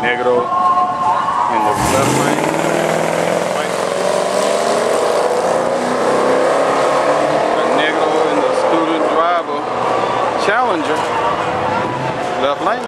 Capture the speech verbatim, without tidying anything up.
Negro in the left lane. Negro in the scooter driver Challenger, left lane.